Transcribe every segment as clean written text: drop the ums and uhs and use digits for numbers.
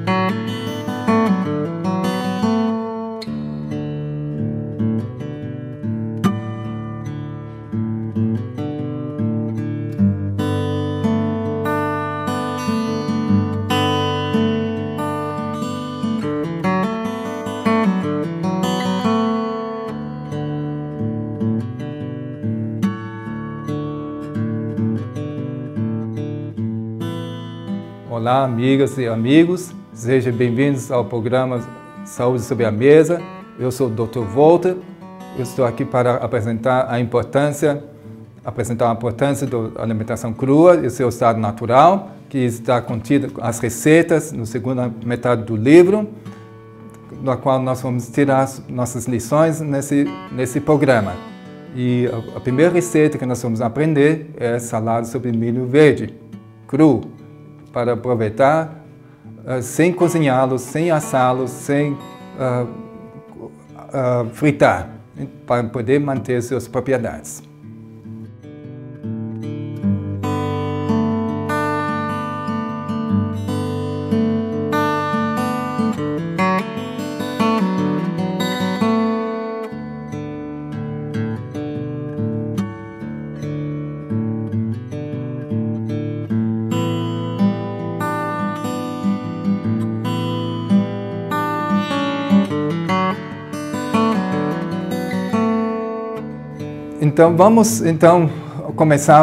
Olá, amigas e amigos, sejam bem-vindos ao programa Saúde sobre a Mesa. Eu sou o Dr. Walter, eu estou aqui para apresentar a importância da alimentação crua e seu estado natural, que está contida as receitas na segunda metade do livro, no qual nós vamos tirar nossas lições nesse programa. E a primeira receita que nós vamos aprender é salada sobre milho verde, cru, para aproveitar sem cozinhá-los, sem assá-los, sem fritar, para poder manter suas propriedades. Então, vamos começar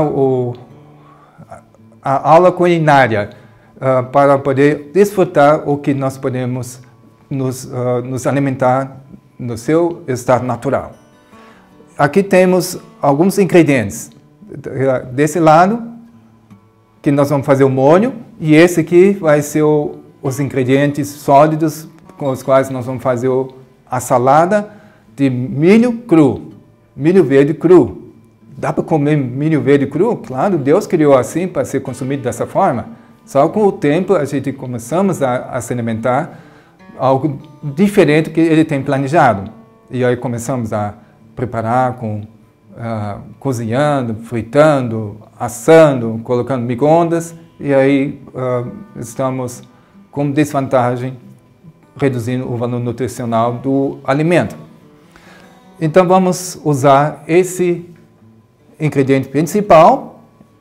a aula culinária para poder desfrutar o que nós podemos nos alimentar no seu estado natural. Aqui temos alguns ingredientes. Desse lado, que nós vamos fazer o molho, e esse aqui vai ser os ingredientes sólidos com os quais nós vamos fazer a salada de milho cru. Milho verde cru. Dá para comer milho verde cru? Claro, Deus criou assim para ser consumido dessa forma. Só com o tempo a gente começamos a se alimentar algo diferente que ele tem planejado. E aí começamos a preparar cozinhando, fritando, assando, colocando micro-ondas. E aí estamos com desvantagem reduzindo o valor nutricional do alimento. Então vamos usar esse ingrediente principal.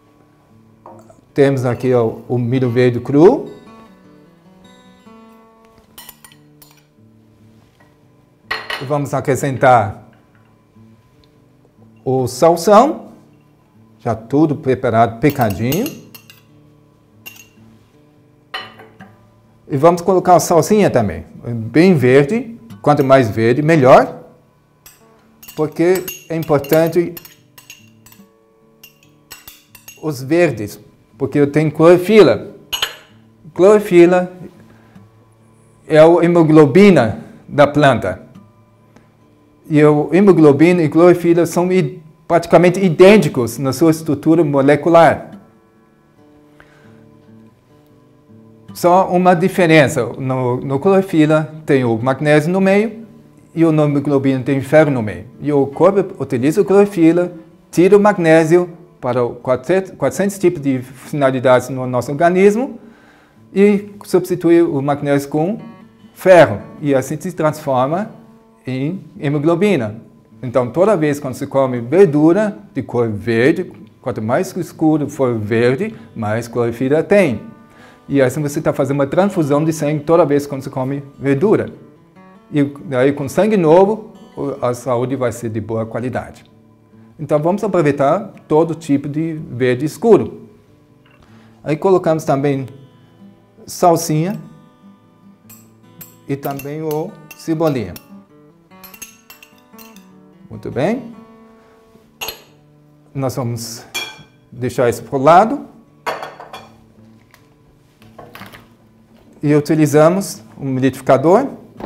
Temos aqui o milho verde cru. Vamos acrescentar o salsão, já tudo preparado, picadinho. E vamos colocar a salsinha também, bem verde, quanto mais verde, melhor. Porque é importante os verdes, porque eu tenho clorofila. Clorofila é a hemoglobina da planta. E a hemoglobina e clorofila são praticamente idênticos na sua estrutura molecular. Só uma diferença, no clorofila tem o magnésio no meio, e o hemoglobina tem ferro no meio. E o corpo utiliza a clorofila, tira o magnésio para 400 tipos de finalidades no nosso organismo e substitui o magnésio com ferro. E assim se transforma em hemoglobina. Então, toda vez que você come verdura de cor verde, quanto mais escuro for verde, mais clorofila tem. E assim você está fazendo uma transfusão de sangue toda vez que você come verdura. E aí, com sangue novo, a saúde vai ser de boa qualidade. Então, vamos aproveitar todo tipo de verde escuro. Aí, colocamos também salsinha e também o cebolinha. Muito bem. Nós vamos deixar isso para o lado. E utilizamos um liquidificador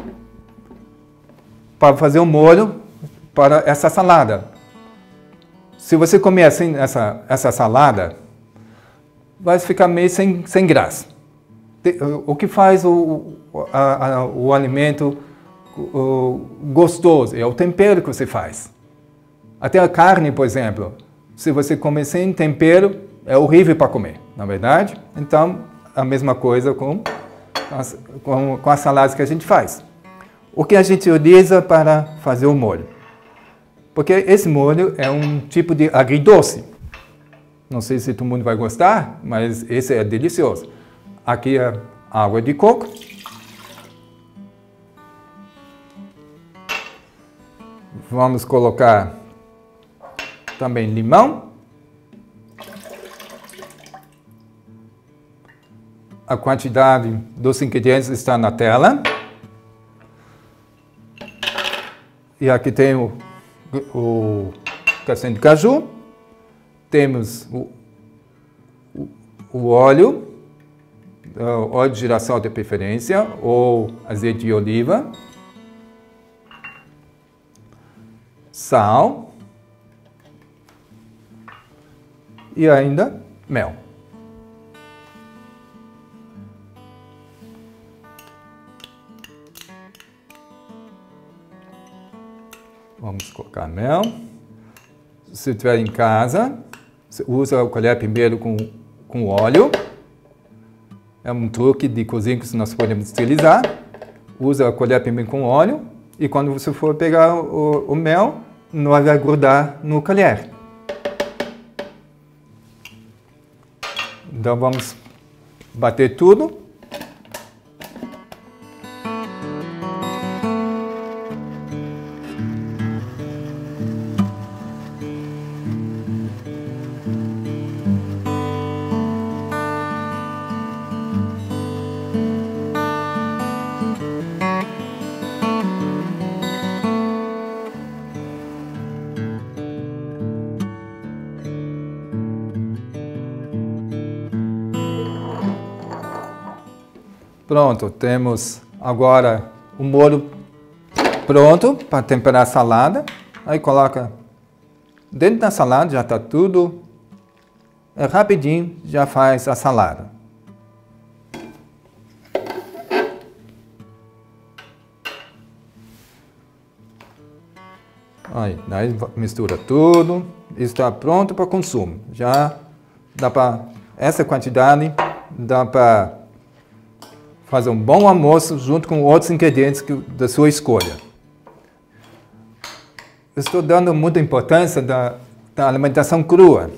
para fazer o molho para essa salada. Se você comer assim essa salada, vai ficar meio sem graça. O que faz o alimento gostoso é o tempero que você faz. Até a carne, por exemplo, se você comer sem tempero, é horrível para comer, na verdade? Então, a mesma coisa com com as saladas que a gente faz. O que a gente utiliza para fazer o molho? Porque esse molho é um tipo de agridoce. Não sei se todo mundo vai gostar, mas esse é delicioso. Aqui é água de coco. Vamos colocar também limão. A quantidade dos ingredientes está na tela. E aqui tem o castanho de caju. Temos o óleo de girassol de preferência, ou azeite de oliva. Sal. E ainda mel. Vamos colocar mel. Se tiver em casa, você usa a colher primeiro com óleo. É um truque de cozinha que nós podemos utilizar. Usa a colher primeiro com óleo. E quando você for pegar o mel, não vai grudar no colher. Então vamos bater tudo. Pronto, temos agora o molho pronto para temperar a salada. Aí coloca dentro da salada, já está tudo. É rapidinho, já faz a salada. Aí mistura tudo. Está pronto para consumo. Já dá para essa quantidade, dá para fazer um bom almoço junto com outros ingredientes da sua escolha. Estou dando muita importância da alimentação crua.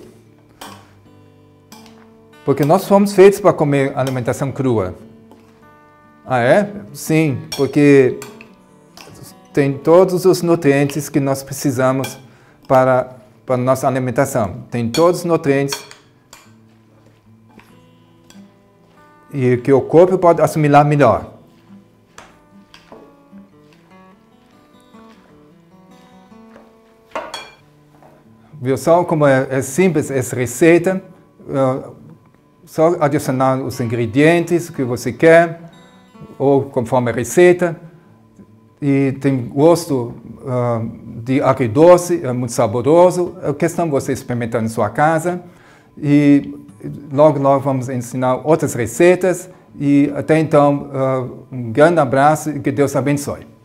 Porque nós fomos feitos para comer alimentação crua. Ah, é? Sim, porque tem todos os nutrientes que nós precisamos para a nossa alimentação. Tem todos os nutrientes e que o corpo pode assimilar melhor. Viu só como é simples essa receita? Só adicionar os ingredientes que você quer, ou conforme a receita. E tem gosto de agridoce, é muito saboroso. É questão de você experimentar em sua casa. E logo vamos ensinar outras receitas. E até então, um grande abraço e que Deus abençoe.